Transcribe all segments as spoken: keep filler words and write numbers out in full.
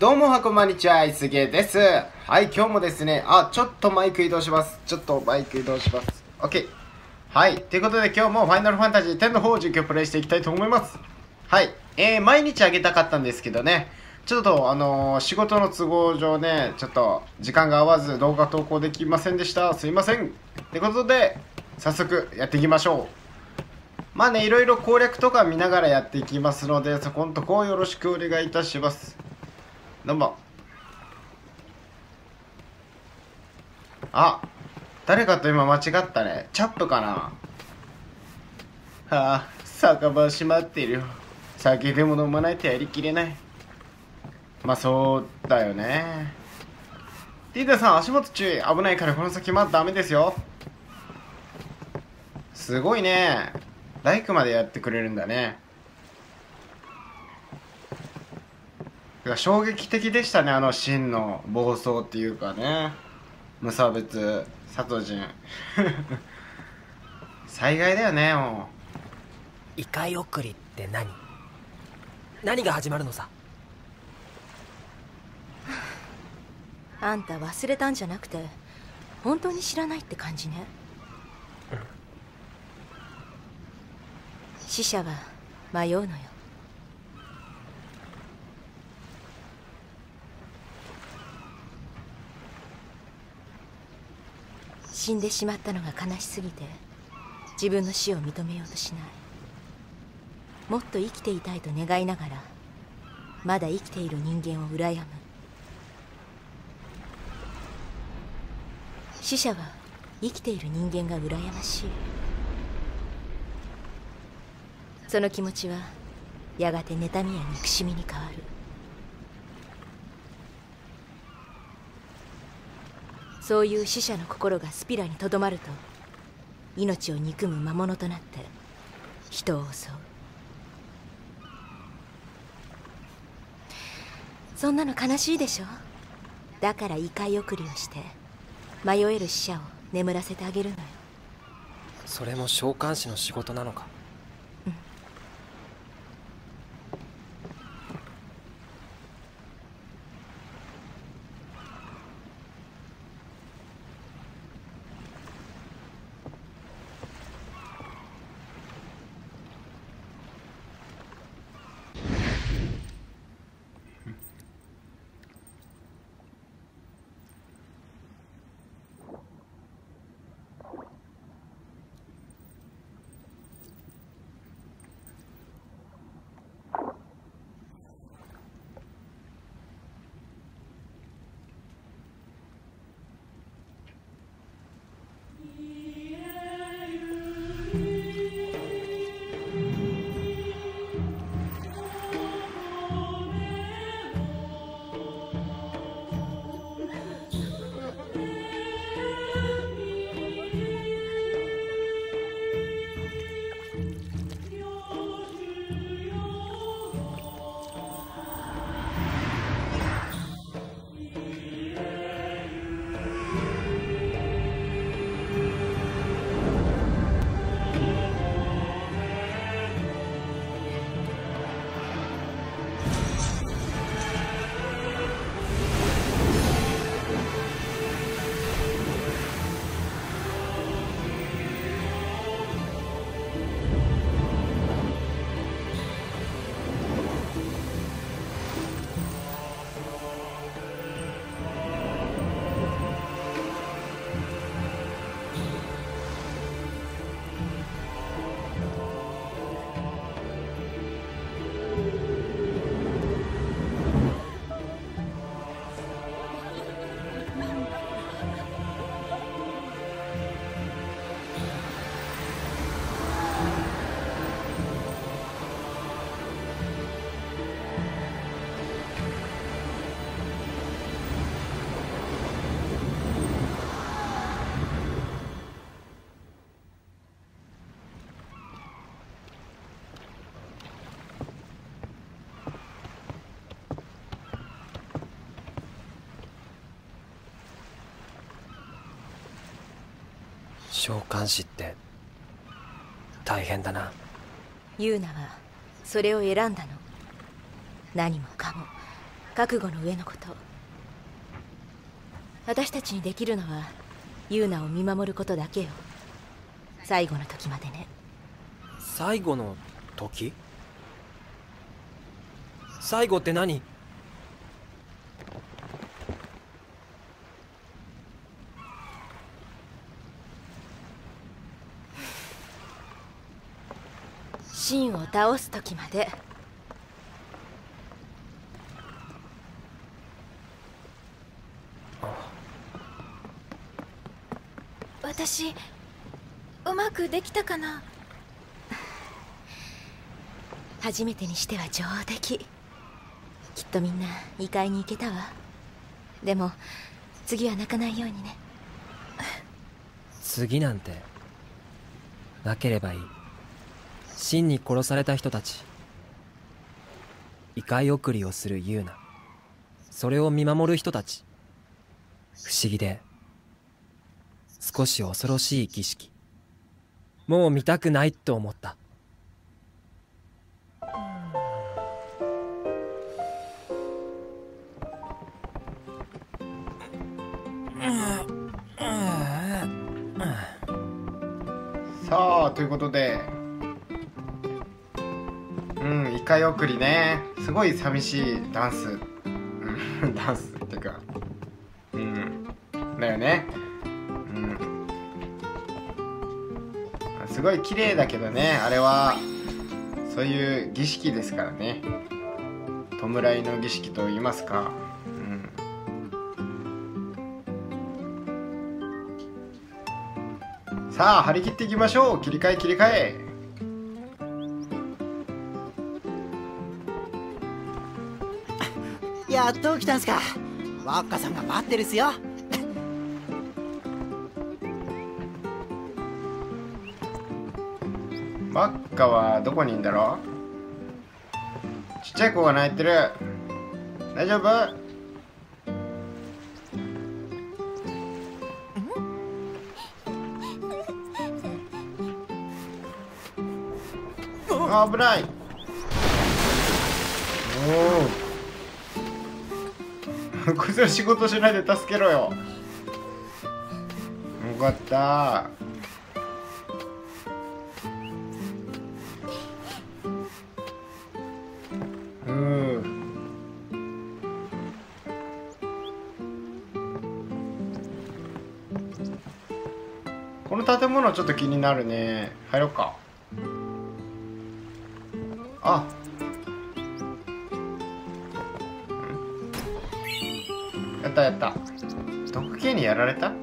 どうもはこんばんにちは、いすげです。はい、今日もですね、あ、ちょっとマイク移動します。ちょっとマイク移動します。OK。はい、ということで今日もファイナルファンタジーテンの方を実況プレイしていきたいと思います。はい、えー、毎日あげたかったんですけどね、ちょっとあのー、仕事の都合上ね、ちょっと時間が合わず動画投稿できませんでした。すいません。ということで、早速やっていきましょう。まあね、いろいろ攻略とか見ながらやっていきますので、そこんとこよろしくお願いいたします。どうも。あ、誰かと今間違ったね。チャップかな。はあ、酒場閉まってるよ。酒でも飲まないとやりきれない。まあそうだよね。ティーダさん、足元注意。危ないからこの先まだダメですよ。すごいね。ライクまでやってくれるんだね。衝撃的でしたね、あのシーンの暴走っていうかね。無差別殺人災害だよね。もう異界送りって何何が始まるのさ。 あんた忘れたんじゃなくて本当に知らないって感じね、うん、死者は迷うのよ。死んでしまったのが悲しすぎて自分の死を認めようとしない。もっと生きていたいと願いながらまだ生きている人間を羨む。死者は生きている人間が羨ましい。その気持ちはやがて妬みや憎しみに変わる。そういう死者の心がスピラにとどまると命を憎む魔物となって人を襲う。そんなの悲しいでしょ。だから異界送りをして迷える死者を眠らせてあげるのよ。 それも召喚師の仕事なのか。 うん。 召喚師って大変だな。 ユーナはそれを選んだの。何もかも覚悟の上のこと。私たちにできるのはユーナを見守ることだけよ。最後の時までね。 最後の時？最後って何？ シンを倒す時まで。 私うまくできたかな。 初めてにしては上出来。きっとみんな異界に行けたわ。でも次は泣かないようにね。 次なんてなければいい。真に殺された人たち、異界送りをするユーナ、それを見守る人たち、不思議で少し恐ろしい儀式。もう見たくないと思った。 さあということで、うん異界送りね、すごい寂しいダンス、うん、ダンスっていうか、うんだよね。うんすごい綺麗だけどね、あれはそういう儀式ですからね。弔いの儀式と言いますか。さあ張り切っていきましょう。切り替え切り替え。 やっと来たんすか。ワッカさんが待ってるっすよ。 ワッカはどこにいんだろう。ちっちゃい子が泣いてる。大丈夫？危ない。おおこいつら仕事しないで助けろよ。よかった。うんこの建物ちょっと気になるね。入ろうか。あ、やったやった。毒気にやられた？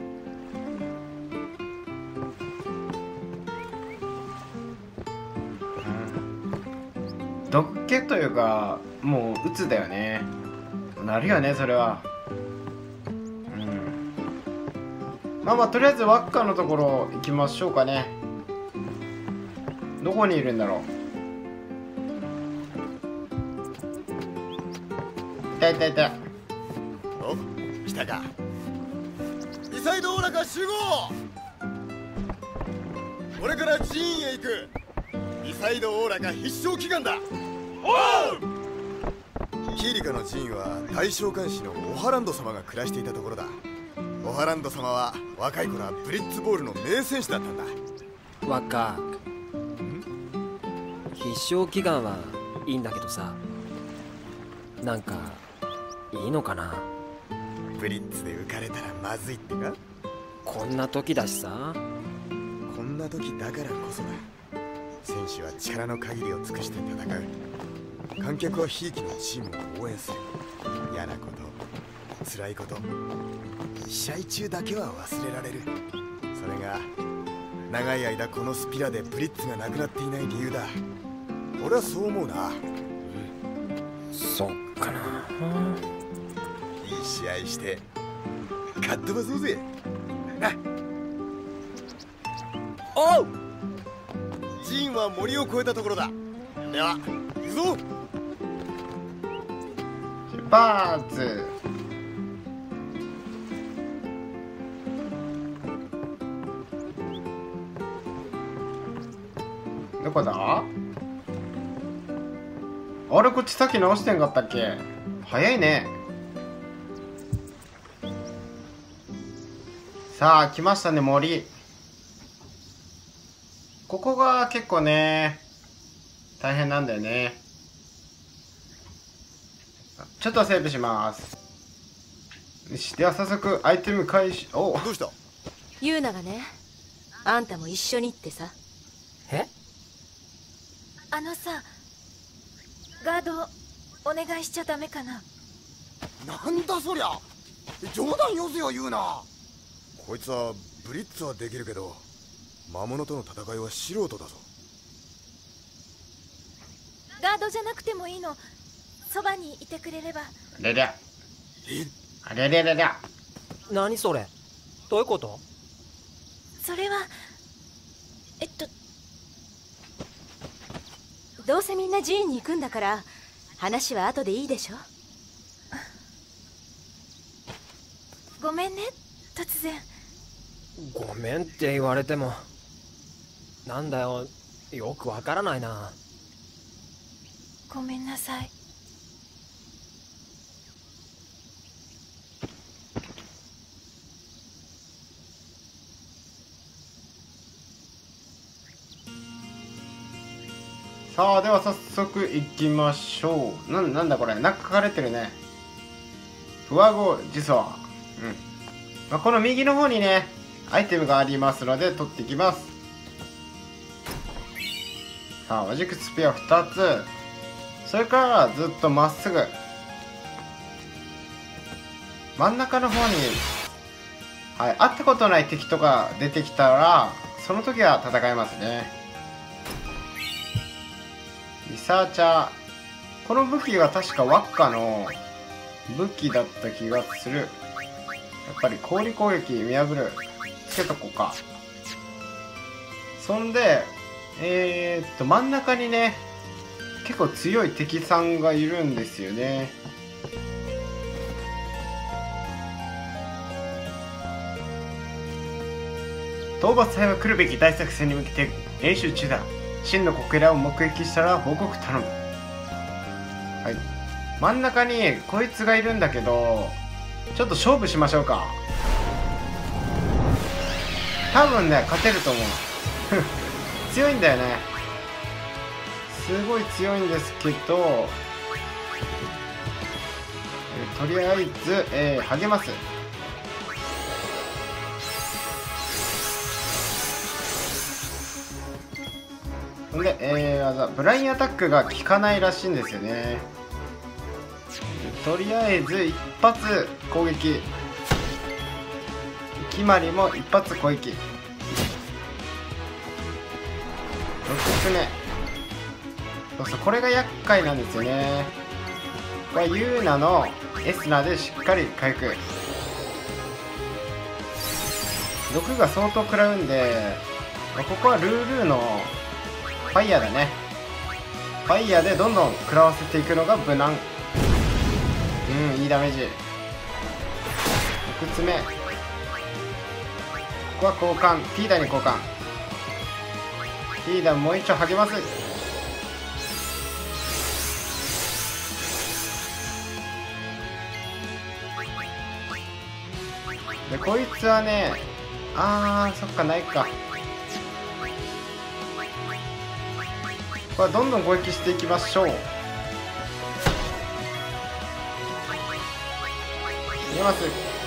うん、毒気というかもう鬱だよね。なるよねそれは。うんまあまあとりあえずワッカのところ行きましょうかね。どこにいるんだろう。いたいたいた。 お、来たか。イサイドオーラカ集合。これから寺院へ行く。イサイドオーラカ必勝祈願だ。おう。キーリカの寺院は大召喚師のオハランド様が暮らしていたところだ。オハランド様は若い頃はブリッツボールの名戦士だったんだ。 ワッカ、必勝祈願はいいんだけどさ、なんかいいのかな。 ブリッツで浮かれたらまずいってか。 こんな時だしさ。 こんな時だからこそだ。選手は力の限りを尽くして戦う。観客はひいきのチームを応援する。嫌なこと、辛いこと、試合中だけは忘れられる。それが長い間このスピラでブリッツがなくなっていない理由だ。俺はそう思うな。 うん、そっかな。 いい試合して勝っ飛ばそうぜ。なおう。寺院は森を越えたところだ。では行くぞ。 出発。どこだ。あれこっちさっき直してんかったっけ。 早いね。さあ来ましたね、森。ここが結構ね大変なんだよね。ちょっとセーブします。よし、では早速アイテム回収。おどうした？ ユーナがね、あんたも一緒にってさ。 え？ あのさ、ガードお願いしちゃダメかな。 なんだそりゃ、冗談よせよ言うな。こいつはブリッツはできるけど魔物との戦いは素人だぞ。 ガードじゃなくてもいいの、そばにいてくれれば。 れりゃえ？ あれれれりゃ。 何それ、どういうこと？ それはえっとどうせみんな寺院に行くんだから話は後でいいでしょ。 ごめんね、突然。 ごめんって言われても、なんだよ、よくわからないな。 ごめんなさい。 さあでは早速行きましょう。な、なんだこれ、なんか書かれてるね。フワゴジソワ。うん、まあ、この右の方にねアイテムがありますので取っていきます。さあマジックスピアふたつ、それからずっとまっすぐ真ん中の方に、はい、会ったことない敵とか出てきたらその時は戦えますね。リサーチャー、この武器は確かワッカの武器だった気がする。やっぱり氷攻撃見破るつけとこうか。そんでえー、っと真ん中にね結構強い敵さんがいるんですよね。討伐隊は来るべき大作戦に向けて練習中だ。真のこけらを目撃したら報告頼む。はい、真ん中にこいつがいるんだけど、ちょっと勝負しましょうか。多分ね勝てると思う強いんだよね、すごい強いんですけど、えとりあえず、えー、励ます。ほんで、えー、技ブラインアタックが効かないらしいんですよね。とりあえず一発攻撃、決まりも一発攻撃。ろくつめ、そうそう、これが厄介なんですよね。これユーナのエスナでしっかり回復。毒が相当食らうんで、ここはルールーのファイヤーだね。ファイヤーでどんどん食らわせていくのが無難。うん、いいダメージ。ろくつめ、ここは交換、ティーダに交換。ティーダもう一丁励ます。でこいつはね、あーそっか、ないか。これどんどん攻撃していきましょう。入れます。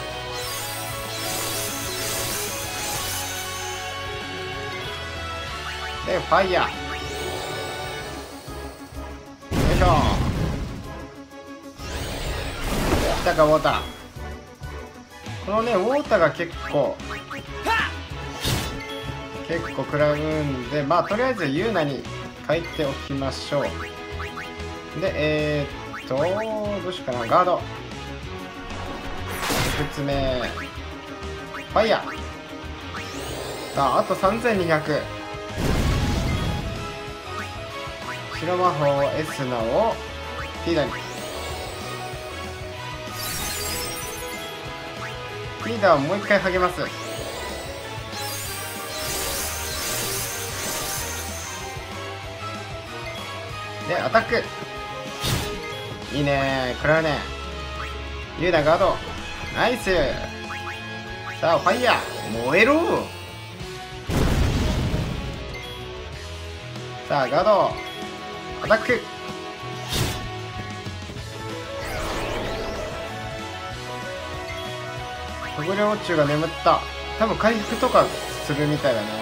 でファイヤー、よいしょ。来たかウォーター。このねウォーターが結構結構食らうんで、まあとりあえずユーナに書いておきましょう。でえー、っとどうしようかな。ガードろくつめ、ファイヤー。さああとさんぜんにひゃく。白魔法エスナをティーダに。ティーダをもう一回励ます。でアタック、いいねー、食らうね。 ユーナガードナイス。さあファイヤー燃えろ。さあガードアタック。小暮オチュが眠った。多分回復とかするみたいだね。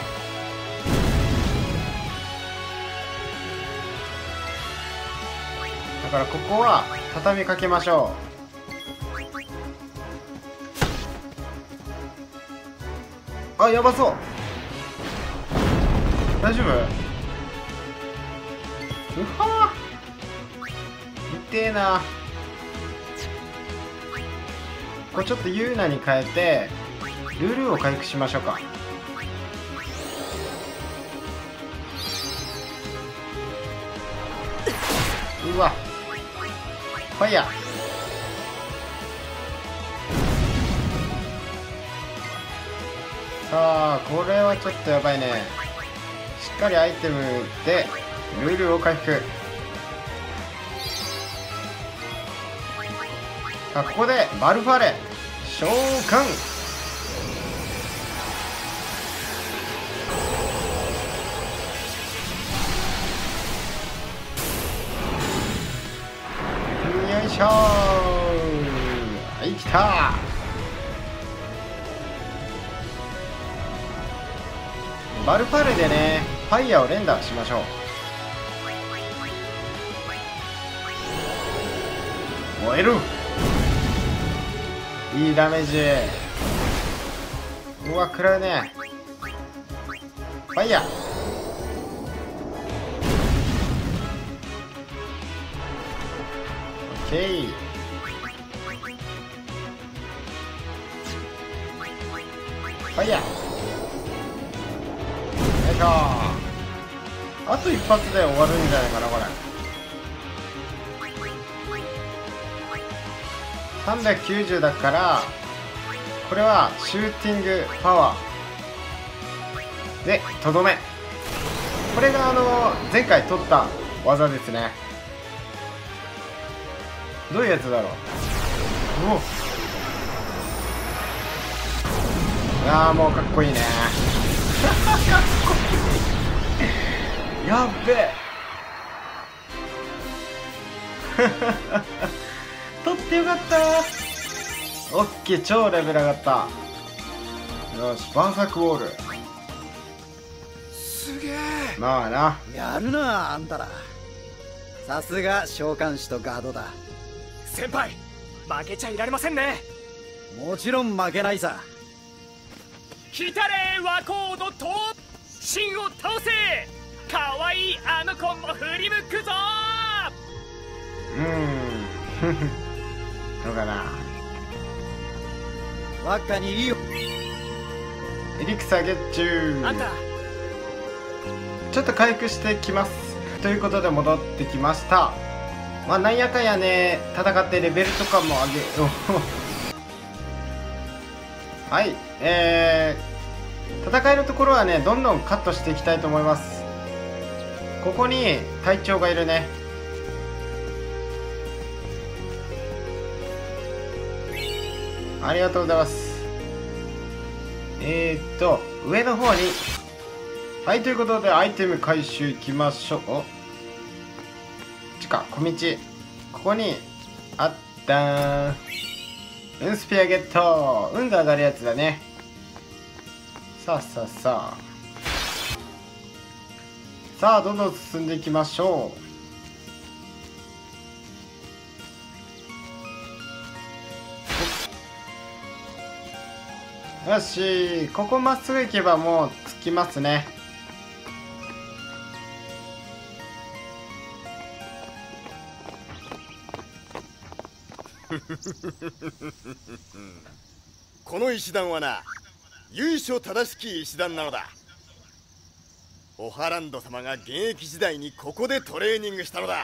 だからここは畳みかけましょう。あ、やばそう。大丈夫？うはー、痛えな。これちょっとユーナに変えてルルーを回復しましょうか。うわファイヤー。さあこれはちょっとやばいね。しっかりアイテムでルルーを回復。さあここでバルファレ召喚。よいしょー。はい、来た。バルファレでねファイヤーを連打しましょう。燃える。いいダメージ。うわ食らうね。ファイヤー。オッケー。ファイヤー。よいしょ。あと一発で終わるんじゃないかなこれ。さんびゃくきゅうじゅうだからこれはシューティングパワーでとどめ。これがあの前回取った技ですね。どういうやつだろう。おっ、いやーもうかっこいいねかっこいいやっべえ取ってよかった。オッケー、超レベル上がった。よし、バーサークウォール。 すげえ。 まあな、 やるなあんたら。さすが召喚士とガードだ。 先輩負けちゃいられませんね。 もちろん負けないさ。 来たれワコードと芯を倒せ。かわいいあの子も振り向くぞ。 うーんどうかな。 輪っかにいいよ。 エリクサゲッチュー。 あんたちょっと回復してきます。ということで戻ってきました。まあなんやかんやね戦ってレベルとかも上げはい、えー、戦いのところはねどんどんカットしていきたいと思います。ここに隊長がいるね。ありがとうございます。えーっと上の方に、はい、ということでアイテム回収いきましょう。おちか小道、ここにあったー。運スピアゲット。運が上がるやつだね。さあさあさあさあどんどん進んでいきましょう。よし、ここまっすぐ行けばもう着きますね。 この石段はな、由緒正しき石段なのだ。オハランド様が現役時代にここでトレーニングしたのだ。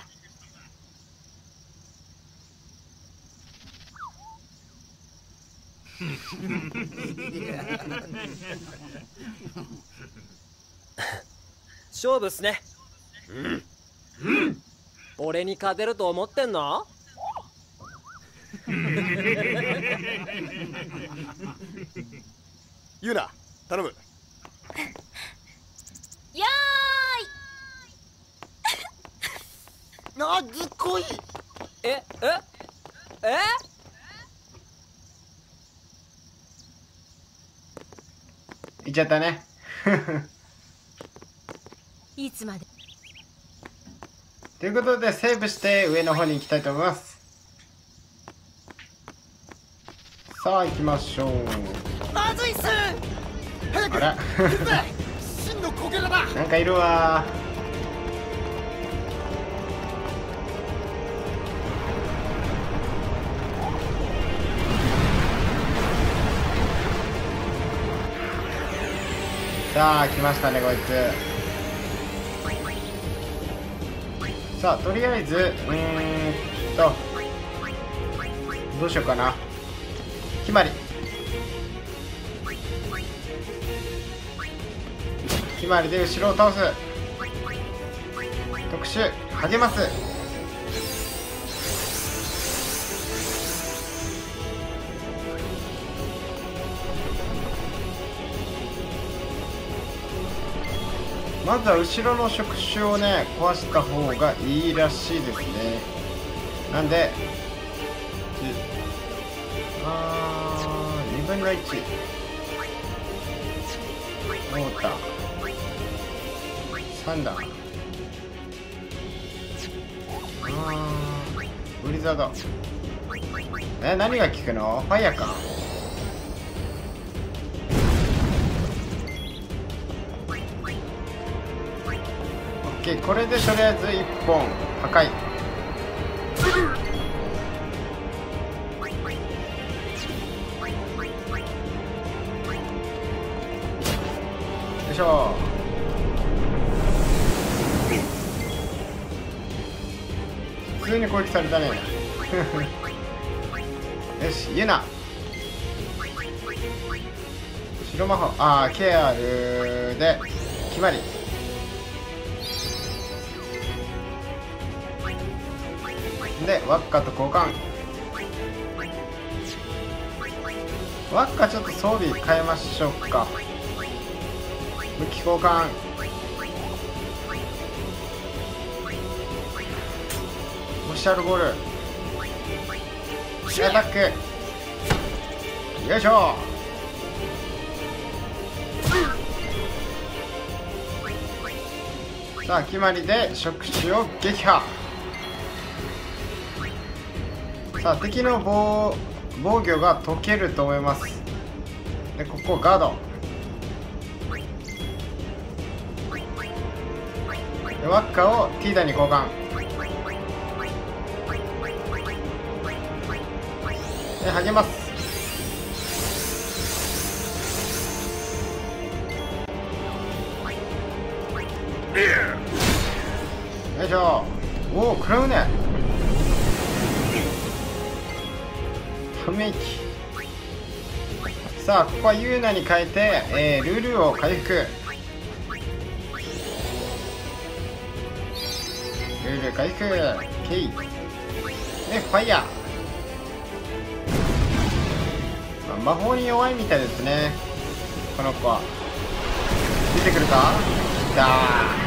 勝負っすね。 うん、 俺に勝てると思ってんの？ ユナ頼む。 よーい。 あ、ずっこい。 えええいっちゃったね。 いつまで。 ということでセーブして上の方に行きたいと思います。さあ行きましょう。 まずいっす。 早くあら行くぜ。真のこけらだ。 なんかいるわー。さあ来ましたねこいつ。さあとりあえずうーんとどうしようかな。決まり決まりで後ろを倒す。特殊励ます。まずは後ろの触手をね壊した方がいいらしいですね。なんであーにぶんのいちモーターさんだ。あーブリザード。え何が効くの？ファイヤーか。これでとりあえずいっぽん破壊。よいしょ。普通に攻撃されたね。よしユナ白魔法あーケアルで決まり。でワッカと交換。ワッカちょっと装備変えましょうか。武器交換。オフィシャルゴールアタック。よいしょ。さあ決まりで触手を撃破。さあ敵の防防御が解けると思います。でここガードでワッカをティーダに交換で励ます。よいしょ。おお食らうね。ため息。さあここはユーナに変えて、えー、ルールを回復。ルール回復ケイでファイヤー、まあ、魔法に弱いみたいですねこの子は。出てくるか。来た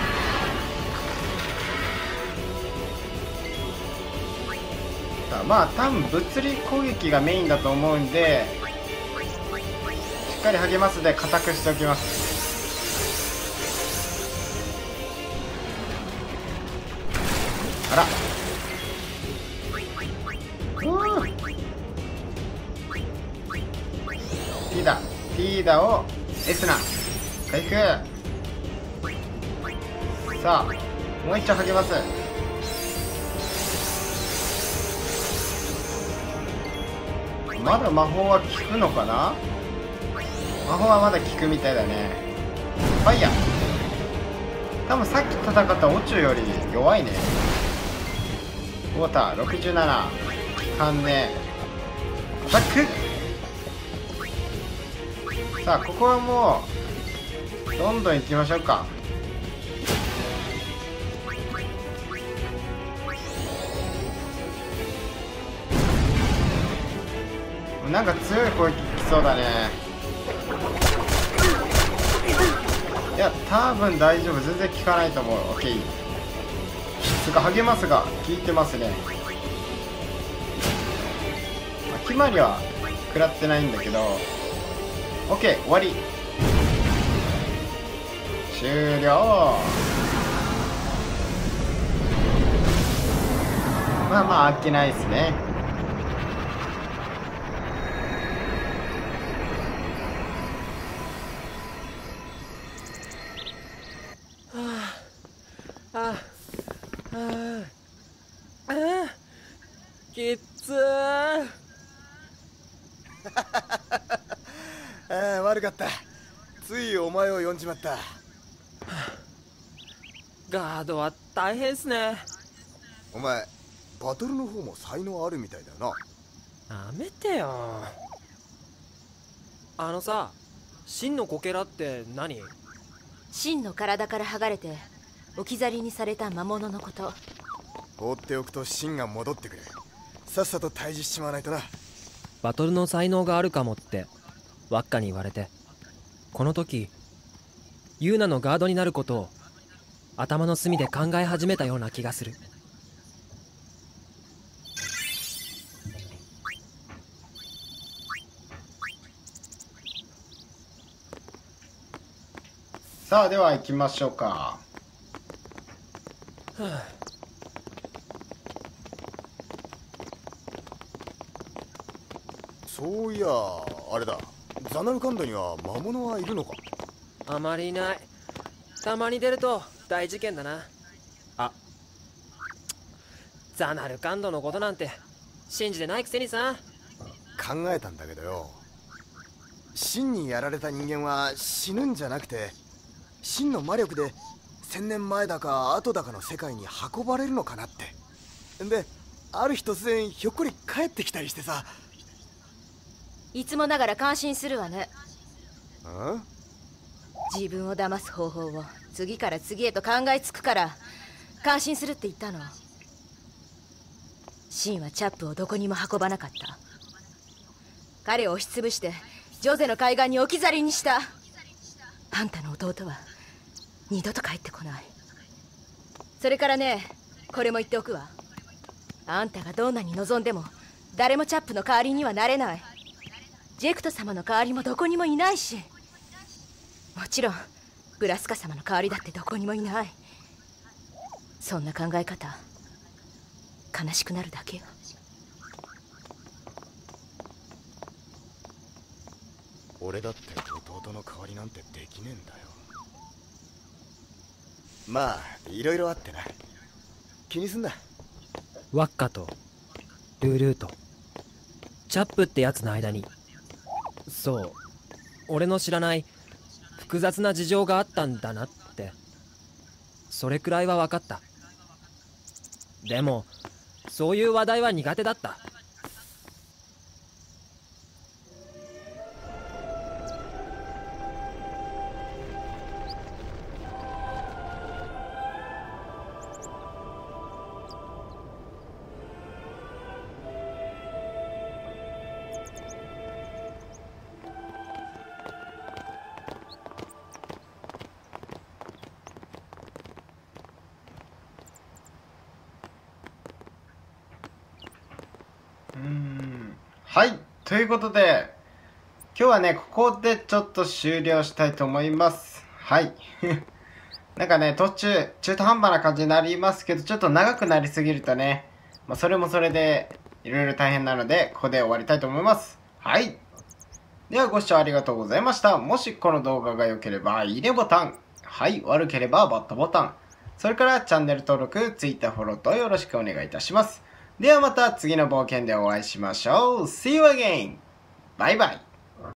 ー。まあ多分物理攻撃がメインだと思うんでしっかり励ますで固くしておきます。あらティーダティーダをエスナ回復。さあもう一丁励ます。まだ魔法は効くのかな。魔法はまだ効くみたいだね。ファイヤー多分さっき戦ったオチュより弱いね。ウォーターろくじゅうなな関連アタック。さあここはもうどんどん行きましょうか。 なんか強い攻撃きそうだね。いや多分大丈夫、全然効かないと思う。 OK つか励ますが効いてますね。決まりは食らってないんだけど OK 終わり終了。まあまああっけないですね。 ああああきっつーああ悪かった、ついお前を呼んじまった。 ガードは大変っすね。 お前バトルの方も才能あるみたいだよな。 やめてよ。あのさ、真のこけらって何？ 真の体から剥がれて置き去りにされた魔物のこと。 放っておくと真が戻ってくる。さっさと退治しちまわないとな。 バトルの才能があるかもってワッカに言われて、この時ユーナのガードになることを頭の隅で考え始めたような気がする。 さあでは行きましょうか。 はあ、 そういやあれだ、ザナルカンドには魔物はいるのか？ あまりいない。たまに出ると大事件だな。あ、ザナルカンドのことなんて信じてないくせにさ。 考えたんだけどよ、真にやられた人間は死ぬんじゃなくて真の魔力で千年前だか後だかの世界に運ばれるのかなって。である日突然ひょっこり帰ってきたりしてさ。 いつもながら感心するわね。 ん？ 自分を騙す方法を次から次へと考えつくから感心するって言ったの。シンはチャップをどこにも運ばなかった。彼を押しつぶしてジョゼの海岸に置き去りにした。あんたの弟は二度と帰ってこない。それからね、これも言っておくわ。あんたがどんなに望んでも誰もチャップの代わりにはなれない。ジェクト様の代わりもどこにもいないし、もちろんブラスカ様の代わりだってどこにもいない。そんな考え方悲しくなるだけよ。 俺だって弟の代わりなんてできねえんだよ。まあいろいろあってな、気にすんな。 ワッカとルールーとチャップってやつの間に、そう俺の知らない複雑な事情があったんだなって、それくらいは分かった。でもそういう話題は苦手だった。 はい、ということで今日はねここでちょっと終了したいと思います。はいなんかね途中中途半端な感じになりますけど、ちょっと長くなりすぎるとね、まあ、それもそれでいろいろ大変なのでここで終わりたいと思います。はい、ではご視聴ありがとうございました。もしこの動画が良ければいいねボタン、はい、悪ければバッドボタン、それからチャンネル登録、Twitter フォローとよろしくお願いいたします。ではまた次の冒険でお会いしましょう。See you again! バイバイ。